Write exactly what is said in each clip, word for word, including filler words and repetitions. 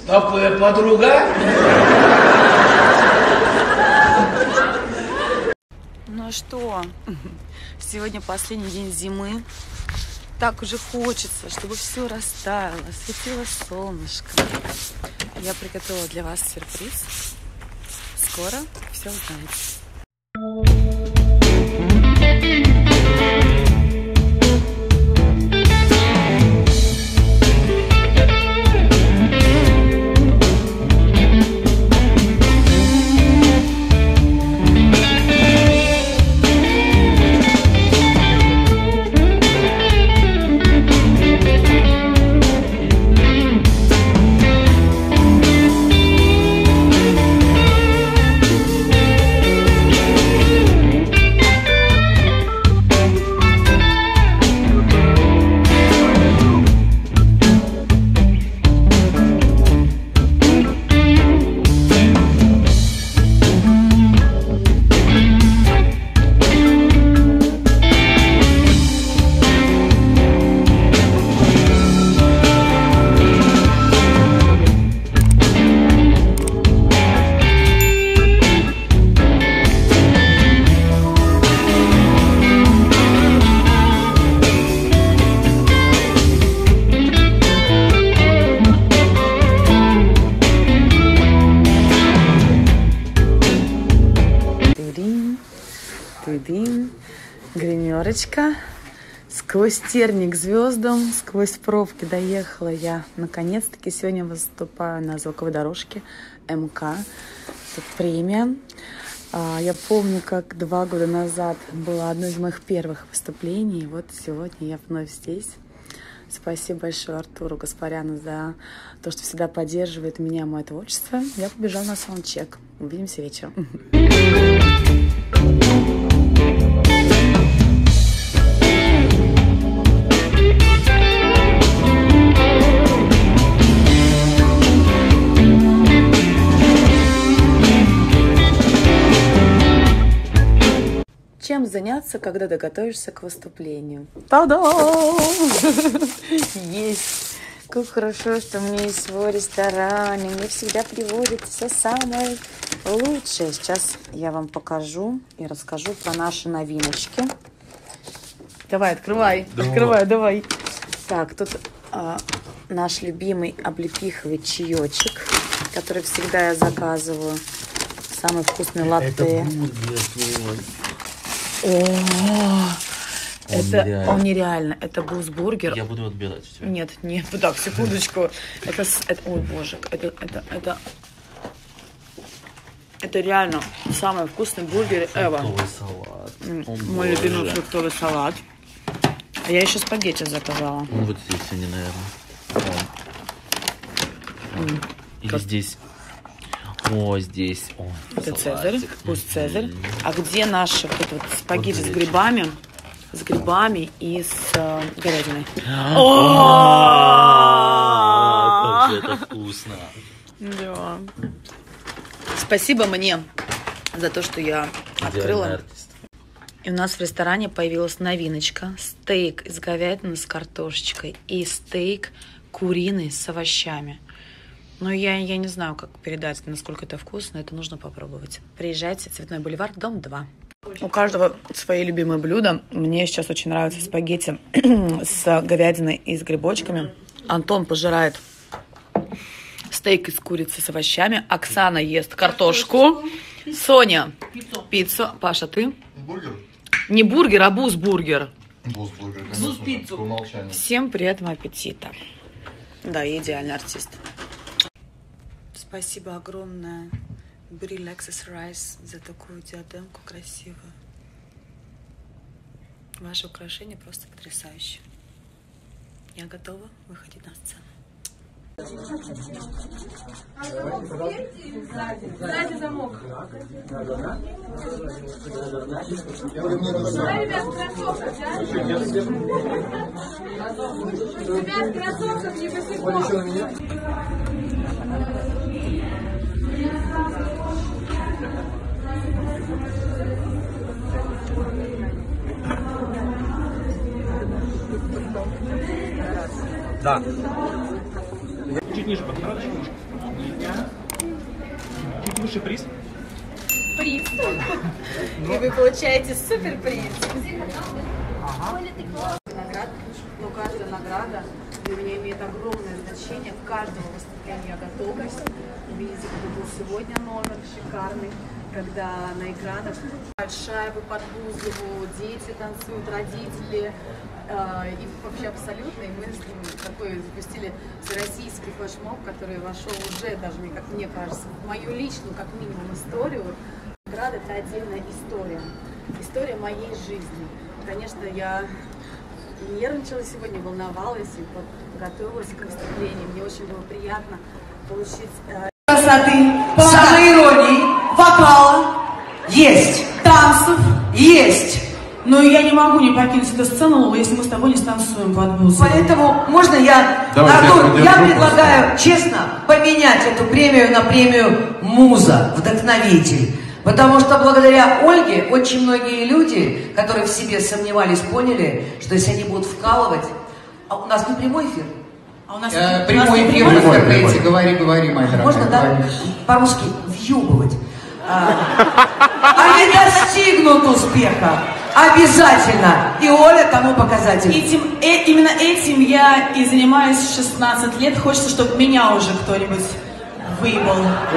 Подруга? Ну а что? Сегодня последний день зимы. Так уже хочется, чтобы все растаяло, светило солнышко. Я приготовила для вас сюрприз. Скоро все узнаете. Гримерочка. Сквозь терник к звездам, сквозь пробки доехала я. Наконец-таки сегодня выступаю на звуковой дорожке эм ка. Это премия. Я помню, как два года назад было одно из моих первых выступлений. Вот сегодня я вновь здесь. Спасибо большое Артуру Гаспаряну за то, что всегда поддерживает меня, мое творчество. Я побежала на саундчек. Увидимся вечером. Чем заняться, когда ты готовишься к выступлению? Та-дам! Есть! Как хорошо, что у меня есть свой ресторан, и мне всегда приводят все самое лучшее. Сейчас я вам покажу и расскажу про наши новиночки. Давай, открывай, давай. открывай, давай. Так, тут а, наш любимый облепиховый чаечек, который всегда я заказываю. Самый вкусный латте. О, Он это нереально. он нереально. Это бусбургер. Я буду отбирать у тебя. Нет, нет, так, секундочку. Это, это, ой, боже, это, это, это, это реально самый вкусный бургер ever. Фруктовый салат. О, Мой боже. любимый фруктовый салат. Я еще спагетти заказала. Он вот здесь они, наверное. М. Или Как? здесь. О, здесь. О, Это салатик. Цезарь, пусть Цезарь. М-м. А где наши вот это вот спагетти Вот с горячие. грибами? С грибами и с э, говядиной. А, Как же это вкусно. Да. Спасибо мне за то, что я Идеальный открыла. артист. И у нас в ресторане появилась новиночка. Стейк из говядины с картошечкой и стейк куриный с овощами. Но я, я не знаю, как передать, насколько это вкусно. Это нужно попробовать. Приезжайте, Цветной бульвар, дом два. У каждого свои любимые блюда. Мне сейчас очень нравятся спагетти с говядиной и с грибочками. Антон пожирает стейк из курицы с овощами. Оксана ест картошку. Соня пиццу. Паша, ты? Бургер? Не бургер, а бусбургер. Бусбургер, Бус-пиццу. по умолчанию. Всем приятного аппетита. Да, я идеальный артист. Спасибо огромное Brie Lexus Rice за такую диадемку красивую. Ваше украшение просто потрясающее. Я готова выходить на сцену. Сзади замок. Ребят, кроссовках, да? Ребят, кроссовках не босиком. Да. Чуть ниже, подходишь? высший приз? Приз. И вы получаете суперприз. Наград, но каждая награда для меня имеет огромное значение. В каждом выступлении я готовлюсь. Видите, как был сегодня номер шикарный, когда на экранах шайбы под Бузову, дети танцуют, родители. И вообще абсолютно. И мы такой запустили всероссийский флешмоб, который вошел уже, даже мне, как мне кажется, в мою личную, как минимум, историю. Награда — это отдельная история. История моей жизни. Конечно, я нервничала сегодня, волновалась и готовилась к выступлению. Мне очень было приятно получить... Красоты, самоиронии, вокала есть, танцев есть. Но я не могу не покинуть эту сцену, если мы с тобой не станцуем под Бузову. Поэтому можно я, Давайте, Артур, я, я я предлагаю честно поменять эту премию на премию «Муза», «Вдохновитель». Потому что благодаря Ольге очень многие люди, которые в себе сомневались, поняли, что если они будут вкалывать... А у нас не прямой эфир? А у нас Э, у прямой нас эфир прямой в эфир? интернете, говори, говори, моя дорогая. Можно, да, говори. по-русски въебывать. А, они достигнут успеха. Обязательно. И Оля тому показатель. Этим, э, именно этим я и занимаюсь шестнадцать лет. Хочется, чтобы меня уже кто-нибудь выебал.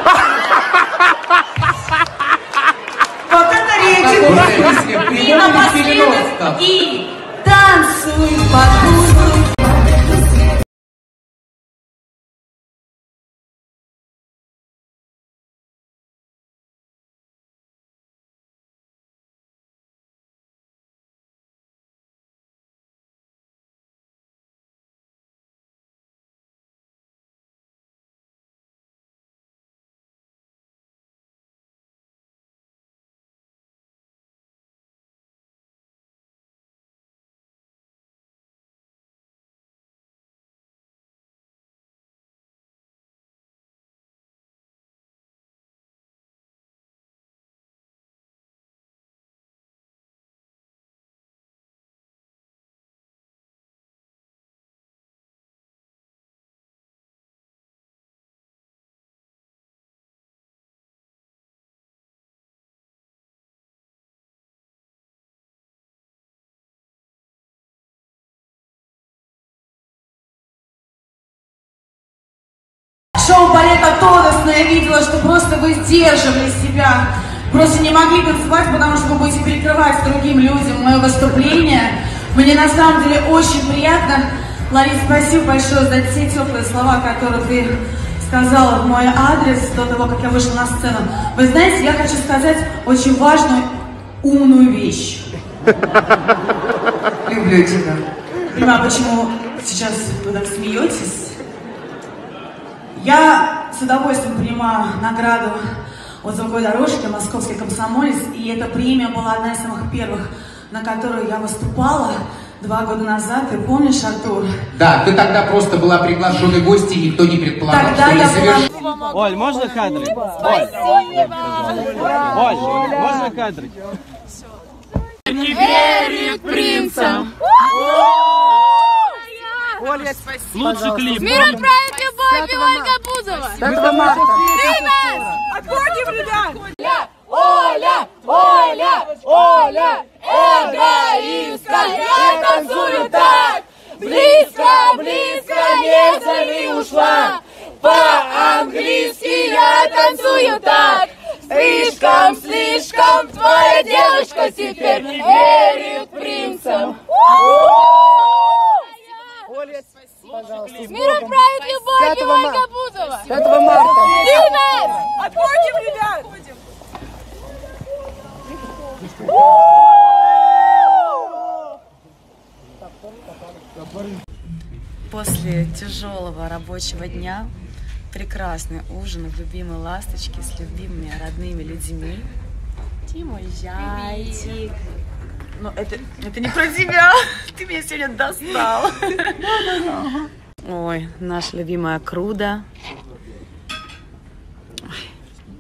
Вот это рейтинг. В каком смысле? В И прямом или в напоследок, переносном? и танцуй под Бузову. Шоу «Балета Тодос», но я видела, что просто вы сдерживали себя. Просто не могли танцевать, потому что вы будете перекрывать другим людям мое выступление. Мне на самом деле очень приятно. Ларис, спасибо большое за все теплые слова, которые ты сказала в мой адрес до того, как я вышла на сцену. Вы знаете, я хочу сказать очень важную, умную вещь. Люблю тебя. Понимаю, почему сейчас вы так смеетесь. Я с удовольствием принимаю награду от «Золотой дорожки» «Московский комсомолец», и эта премия была одна из самых первых, на которой я выступала два года назад. Ты помнишь, Артур? Да, ты тогда просто была приглашенной гостьей, никто не предполагал, Тогда что я ты совершишь... была... Оль, можно кадрик? Оль, Оль, можно кадрик? Не верит принцам. Оля, лучший клип. Мир отправит любовь, Ольга Бузова. Привет! Отходим, ребят! Оля, Оля, Оля, эгоистка, я танцую так. Близко, близко, не зови ушла. По-английски я танцую так. Слишком, слишком твоя девушка теперь верит принцам. Мир отправит любовь, Ольга Бузова. пятого марта. Привет! Отходим, ребят! После тяжелого рабочего дня прекрасный ужин в любимой ласточке с любимыми родными людьми. Ты мой зайчик. Но это, это не про тебя. Ты меня сегодня достал. Ой, наша любимая Круда. Ой.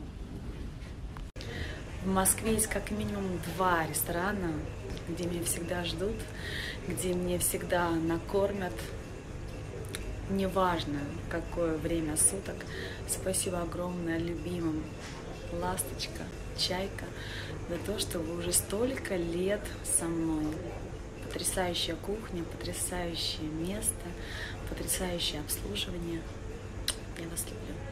В Москве есть как минимум два ресторана, где меня всегда ждут, где мне всегда накормят. Неважно, какое время суток. Спасибо огромное любимым ласточка, чайка, за то, что вы уже столько лет со мной. Потрясающая кухня, потрясающее место, потрясающее обслуживание. Я вас люблю.